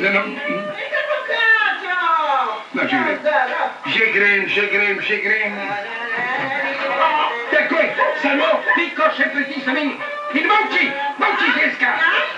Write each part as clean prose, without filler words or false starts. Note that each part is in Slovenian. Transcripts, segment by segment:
Že grem. Takoj, samo ti, ko še pritisnem in molči, ženska.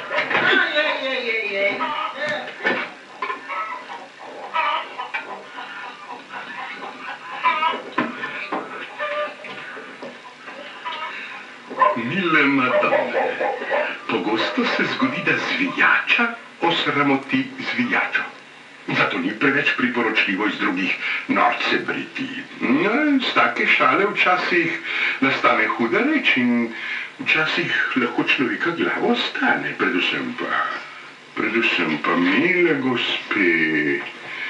Mile madame, pogosto se zgodi, da zvijača osramoti zvijačo. Zato ni preveč priporočljivo iz drugih norce briti. Z take šale včasih nastane huda reč in včasih lahko človeka glavo ostane. Predvsem pa, mile gospe,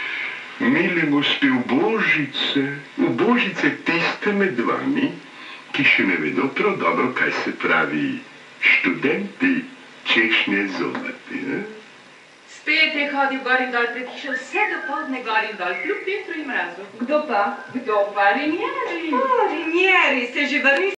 ubožice tiste med vami, ki še ne vedo prav dobro, kaj se pravi študenti češnje zobati. Spet je hodil gor in dol pred hišo, vse dopoldne gor in dol, kljub vetru in mrazu. Kdo pa? Rinjeri. Rinjeri, se že vrni